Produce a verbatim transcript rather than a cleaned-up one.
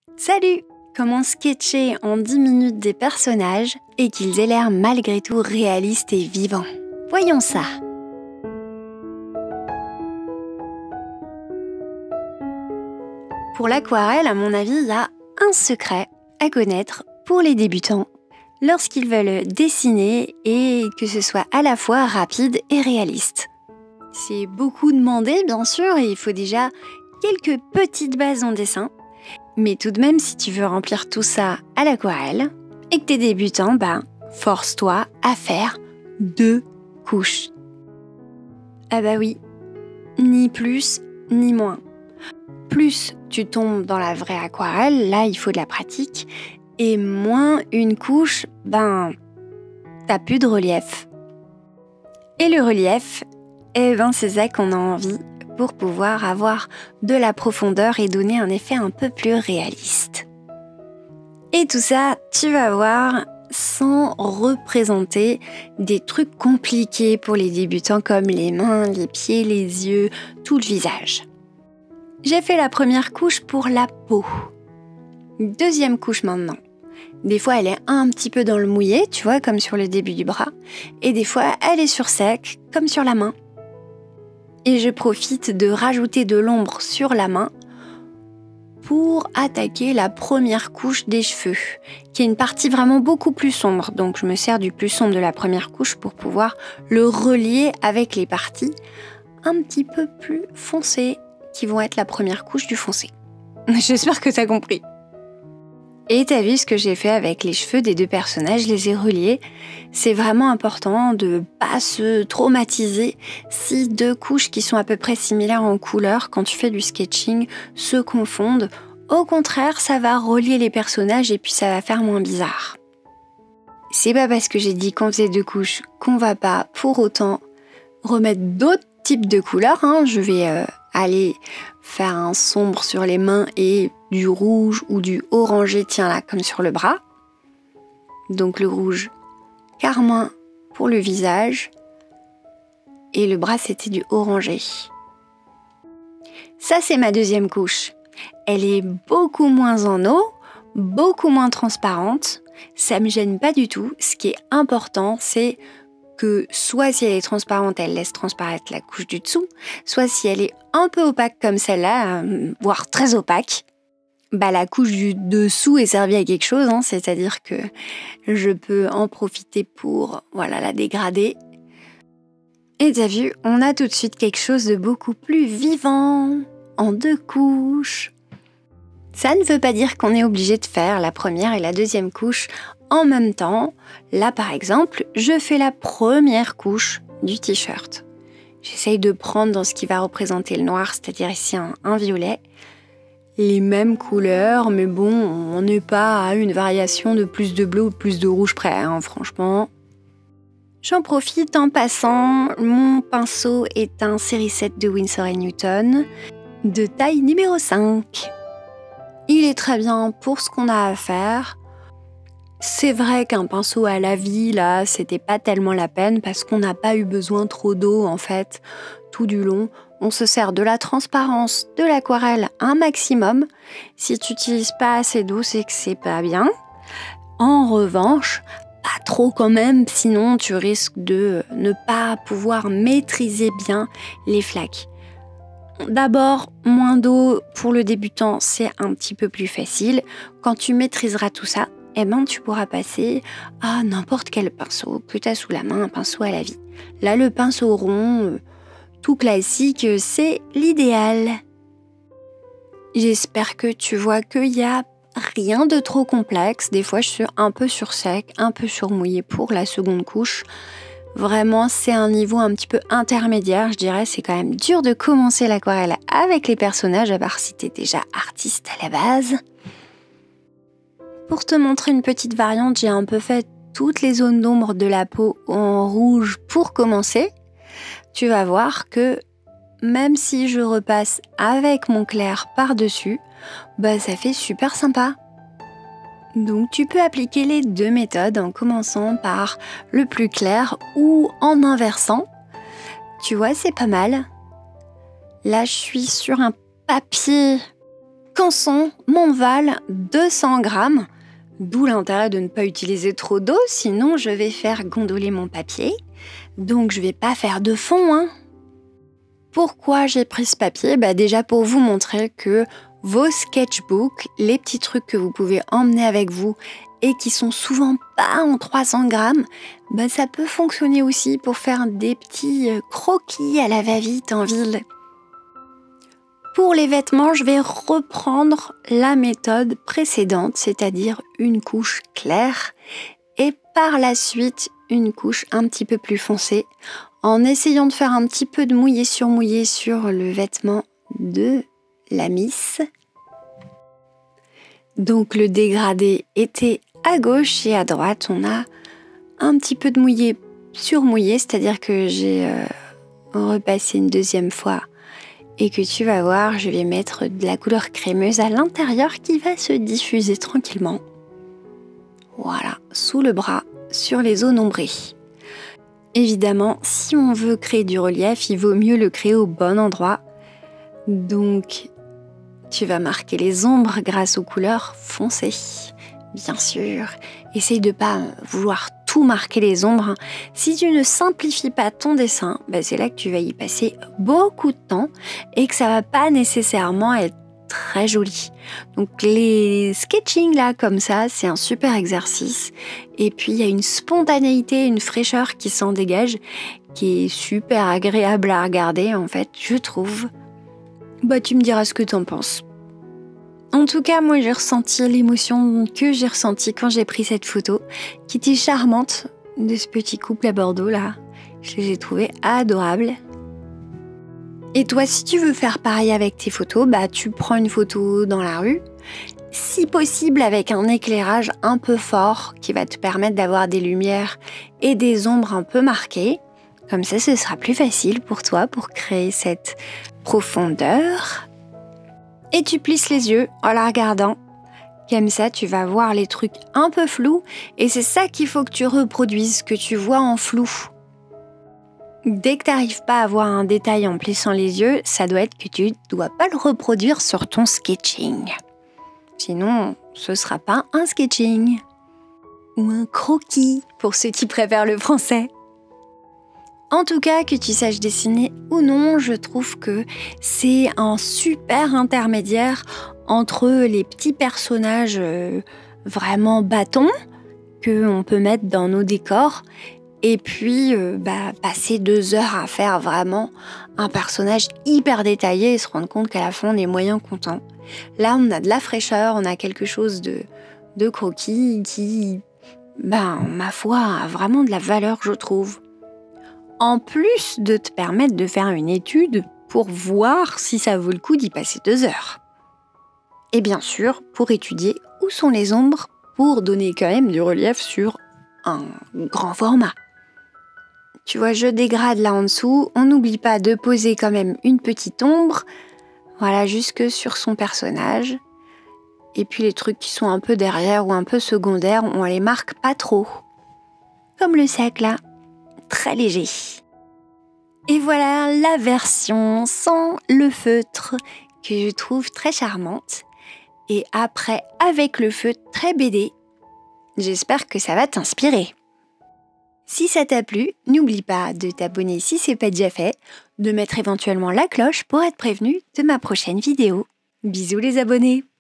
Salut! Comment sketcher en dix minutes des personnages et qu'ils aient l'air malgré tout réalistes et vivants. Voyons ça! Pour l'aquarelle, à mon avis, il y a un secret à connaître pour les débutants lorsqu'ils veulent dessiner et que ce soit à la fois rapide et réaliste. C'est beaucoup demandé, bien sûr, et il faut déjà quelques petites bases en dessin. Mais tout de même, si tu veux remplir tout ça à l'aquarelle et que t'es débutant, ben, force-toi à faire deux couches. Ah bah oui, ni plus ni moins. Plus tu tombes dans la vraie aquarelle, là il faut de la pratique, et moins une couche, ben, t'as plus de relief. Et le relief, eh ben c'est ça qu'on a envie pour pouvoir avoir de la profondeur et donner un effet un peu plus réaliste. Et tout ça, tu vas voir, sans représenter des trucs compliqués pour les débutants comme les mains, les pieds, les yeux, tout le visage. J'ai fait la première couche pour la peau. Deuxième couche maintenant. Des fois, elle est un petit peu dans le mouillé, tu vois, comme sur le début du bras. Et des fois, elle est sur sec, comme sur la main. Et je profite de rajouter de l'ombre sur la main pour attaquer la première couche des cheveux, qui est une partie vraiment beaucoup plus sombre. Donc je me sers du plus sombre de la première couche pour pouvoir le relier avec les parties un petit peu plus foncées, qui vont être la première couche du foncé. J'espère que t'as compris. Et t'as vu ce que j'ai fait avec les cheveux des deux personnages, je les ai reliés. C'est vraiment important de pas se traumatiser si deux couches qui sont à peu près similaires en couleur, quand tu fais du sketching, se confondent. Au contraire, ça va relier les personnages et puis ça va faire moins bizarre. C'est pas parce que j'ai dit qu'on faisait deux couches qu'on va pas pour autant remettre d'autres types de couleurs. Hein. Je vais euh, aller faire un sombre sur les mains et du rouge ou du orangé, tiens là, comme sur le bras. Donc le rouge carmin pour le visage et le bras c'était du orangé. Ça c'est ma deuxième couche. Elle est beaucoup moins en eau, beaucoup moins transparente. Ça me gêne pas du tout. Ce qui est important, c'est que soit si elle est transparente, elle laisse transparaître la couche du dessous, soit si elle est un peu opaque comme celle-là, euh, voire très opaque, bah la couche du dessous est servie à quelque chose, hein, c'est-à-dire que je peux en profiter pour voilà, la dégrader. Et t'as vu, on a tout de suite quelque chose de beaucoup plus vivant, en deux couches. Ça ne veut pas dire qu'on est obligé de faire la première et la deuxième couche en même temps. Là, par exemple, je fais la première couche du t-shirt. J'essaye de prendre dans ce qui va représenter le noir, c'est-à-dire ici un, un violet, les mêmes couleurs, mais bon, on n'est pas à une variation de plus de bleu ou plus de rouge près, hein, franchement. J'en profite en passant. Mon pinceau est un série sept de Winsor et Newton, de taille numéro cinq. Il est très bien pour ce qu'on a à faire. C'est vrai qu'un pinceau à la vie, là, c'était pas tellement la peine parce qu'on n'a pas eu besoin trop d'eau, en fait, tout du long. On se sert de la transparence de l'aquarelle un maximum. Si tu n'utilises pas assez d'eau, c'est que c'est pas bien. En revanche, pas trop quand même, sinon tu risques de ne pas pouvoir maîtriser bien les flaques. D'abord, moins d'eau pour le débutant, c'est un petit peu plus facile. Quand tu maîtriseras tout ça, eh ben, tu pourras passer à n'importe quel pinceau que tu as sous la main, un pinceau à la vie. Là, le pinceau rond, tout classique, c'est l'idéal. J'espère que tu vois qu'il n'y a rien de trop complexe. Des fois, je suis un peu sur sec, un peu sur mouillé pour la seconde couche. Vraiment, c'est un niveau un petit peu intermédiaire, je dirais. C'est quand même dur de commencer l'aquarelle avec les personnages, à part si t'es déjà artiste à la base. Pour te montrer une petite variante, j'ai un peu fait toutes les zones d'ombre de la peau en rouge pour commencer. Tu vas voir que même si je repasse avec mon clair par-dessus, bah ça fait super sympa. Donc tu peux appliquer les deux méthodes en commençant par le plus clair ou en inversant. Tu vois, c'est pas mal. Là, je suis sur un papier Canson, Montval, deux cents grammes. D'où l'intérêt de ne pas utiliser trop d'eau, sinon je vais faire gondoler mon papier. Donc je vais pas faire de fond, hein. Pourquoi j'ai pris ce papier? Bah déjà pour vous montrer que vos sketchbooks, les petits trucs que vous pouvez emmener avec vous et qui sont souvent pas en trois cents grammes, bah ça peut fonctionner aussi pour faire des petits croquis à la va-vite en ville. Pour les vêtements, je vais reprendre la méthode précédente, c'est-à-dire une couche claire et par la suite une couche un petit peu plus foncée, en essayant de faire un petit peu de mouillé sur mouillé sur le vêtement de la Miss. Donc le dégradé était à gauche et à droite, on a un petit peu de mouillé sur mouillé, c'est-à-dire que j'ai euh, repassé une deuxième fois et que tu vas voir, je vais mettre de la couleur crémeuse à l'intérieur qui va se diffuser tranquillement. Voilà, sous le bras, sur les os nombrils. Évidemment, si on veut créer du relief, il vaut mieux le créer au bon endroit. Donc, tu vas marquer les ombres grâce aux couleurs foncées. Bien sûr, essaye de ne pas vouloir tout marquer les ombres. Si tu ne simplifies pas ton dessin, bah c'est là que tu vas y passer beaucoup de temps et que ça va pas nécessairement être très joli. Donc les sketching là comme ça, c'est un super exercice. Et puis il y a une spontanéité, une fraîcheur qui s'en dégage, qui est super agréable à regarder en fait, je trouve. Bah tu me diras ce que t'en penses. En tout cas, moi j'ai ressenti l'émotion que j'ai ressentie quand j'ai pris cette photo, qui était charmante de ce petit couple à Bordeaux là. Je les ai trouvés adorables. Et toi, si tu veux faire pareil avec tes photos, bah tu prends une photo dans la rue, si possible avec un éclairage un peu fort qui va te permettre d'avoir des lumières et des ombres un peu marquées. Comme ça, ce sera plus facile pour toi pour créer cette profondeur. Et tu plisses les yeux en la regardant. Comme ça, tu vas voir les trucs un peu flous et c'est ça qu'il faut que tu reproduises, que tu vois en flou. Dès que tu n'arrives pas à voir un détail en plissant les yeux, ça doit être que tu ne dois pas le reproduire sur ton sketching. Sinon, ce ne sera pas un sketching. Ou un croquis, pour ceux qui préfèrent le français. En tout cas, que tu saches dessiner ou non, je trouve que c'est un super intermédiaire entre les petits personnages vraiment bâtons qu'on peut mettre dans nos décors et puis euh, bah, passer deux heures à faire vraiment un personnage hyper détaillé et se rendre compte qu'à la fin on est moyen content. Là on a de la fraîcheur, on a quelque chose de, de croquis qui, ben, ma foi, a vraiment de la valeur je trouve. En plus de te permettre de faire une étude pour voir si ça vaut le coup d'y passer deux heures. Et bien sûr, pour étudier où sont les ombres pour donner quand même du relief sur un grand format. Tu vois, je dégrade là en dessous, on n'oublie pas de poser quand même une petite ombre, voilà, jusque sur son personnage. Et puis les trucs qui sont un peu derrière ou un peu secondaires, on les marque pas trop. Comme le sac là, très léger. Et voilà la version sans le feutre que je trouve très charmante. Et après, avec le feutre, très B D. J'espère que ça va t'inspirer. Si ça t'a plu, n'oublie pas de t'abonner si ce n'est pas déjà fait, de mettre éventuellement la cloche pour être prévenu de ma prochaine vidéo. Bisous les abonnés!